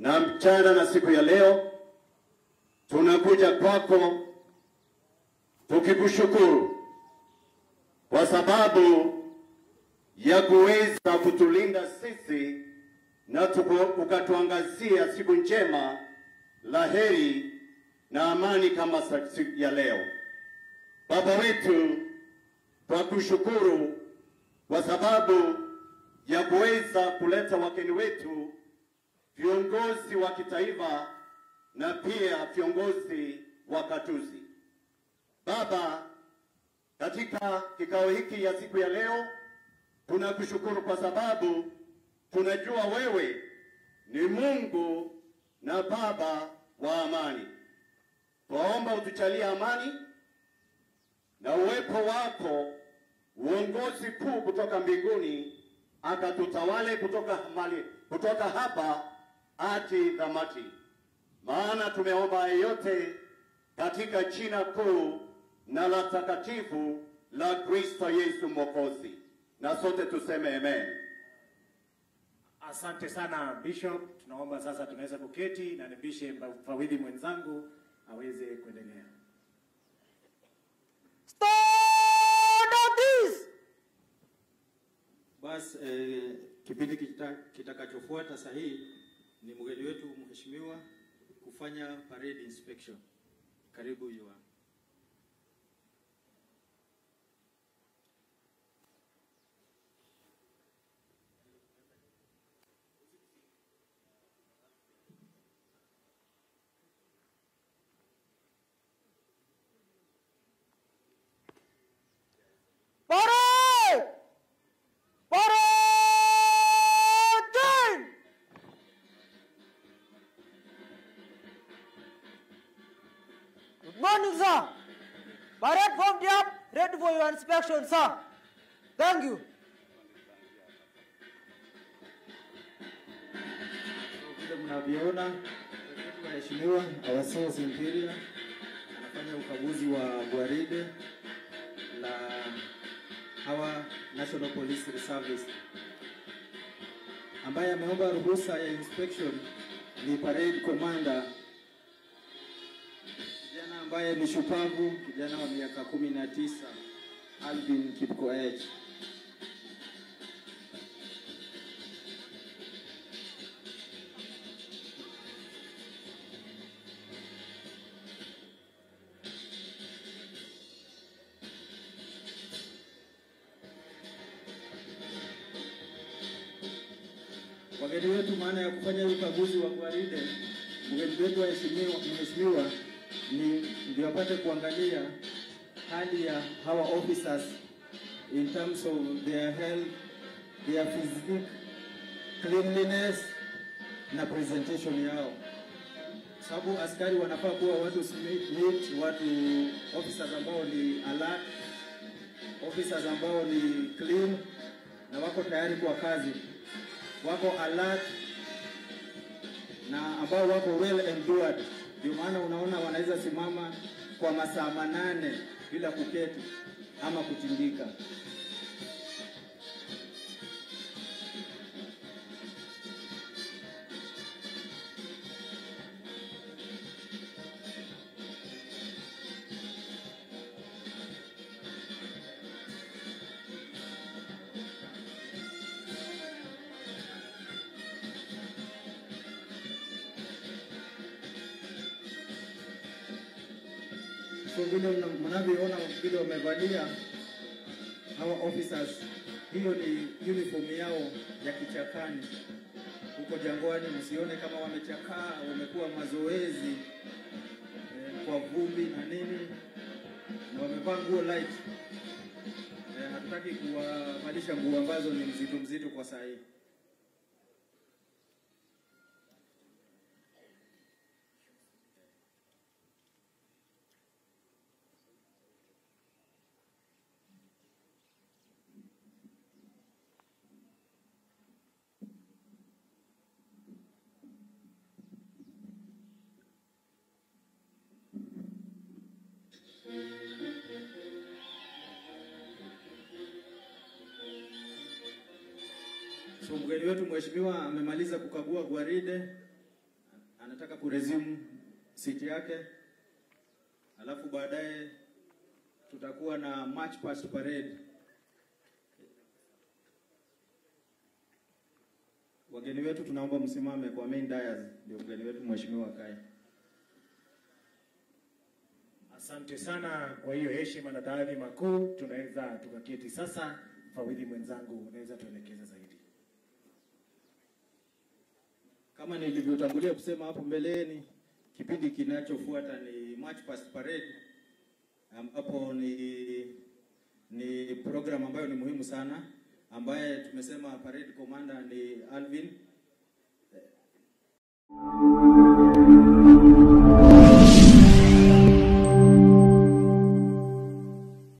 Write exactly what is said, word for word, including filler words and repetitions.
Na mchana na siku ya leo tunakuja kwako tukikushukuru kwa sababu ya kuweza kutulinda sisi na ukatuangazia siku njema, laheri na amani kama siku ya leo. Baba wetu, twakushukuru kwa sababu ya kuweza kuleta wageni wetu, viongozi wa kitaifa na pia viongozi wa katuzi. Baba, katika kikao hiki ya siku ya leo tunakushukuru kwa sababu tunajua wewe ni Mungu na Baba wa amani. Twaomba utujalie amani na uwepo wako, uongozi kuu kutoka mbinguni akatutawale kutoka mali, kutoka hapa hadi dhamati. Maana tumeomba yote katika jina kuu na la takatifu la Kristo Yesu Mwokozi. Na sote tuseme amen. Asante sana Bishop. Tunaomba sasa tunaweza kuketi na nibishe mfawidhi mwenzangu aweze kuendelea. Bas eh, kipindi kitakachofuata kita sahihi ni mgeni wetu mheshimiwa kufanya parade inspection. Karibu yua. Sir, parade formed up, ready for your inspection, sir. Thank you. Vile mnavyoona, mheshimiwa Awasio Simpiria anafanya ukaguzi wa gwaride la hawa National Police Service. Ambaye ameomba ruhusa ya inspection ni parade commander ambaye ni shupavu, kijana wa miaka kumi na tisa, Alvin Kipkoech. Wageni wetu, maana ya kufanya ukaguzi wa gwaride, mgeni wetu waheshimiwa mheshimiwa ni ndio apate kuangalia hali ya hawa officers in terms of their health, their physique, cleanliness na presentation yao. Sababu askari wanafaa kuwa watu neat, watu officers ambao ni alert, officers ambao ni clean na wako tayari kwa kazi, wako alert na ambao wako well endured. Ndio maana unaona wanaweza simama kwa masaa manane bila kuketi ama kutindika. So vile mnavyoona vile wamevalia hawa officers, hiyo ni uniform yao ya kichakani. Huko jangwani msione kama wamechakaa, wamekuwa mazoezi eh, kwa vumbi na nini, na wamevaa nguo light. Eh, hatutaki kuwavalisha nguo ambazo ni mzito mzito kwa saa hii. So mgeni wetu mheshimiwa amemaliza kukagua gwaride kuresume seat yake. Alafu baadaye tutakuwa na march past parade. Wageni wetu tunaomba msimame kwa main dais, ndio mgeni wetu mheshimiwa Kai. Asante sana kwa hiyo heshima na taadhima makuu. Tunaweza tukaketi sasa. Mfawidhi mwenzangu, unaweza tuelekeza zaidi. Kama nilivyotangulia kusema hapo mbeleni, kipindi kinachofuata ni march past parade, ambapo ni ni program ambayo ni muhimu sana, ambaye tumesema parade commander ni Alvin.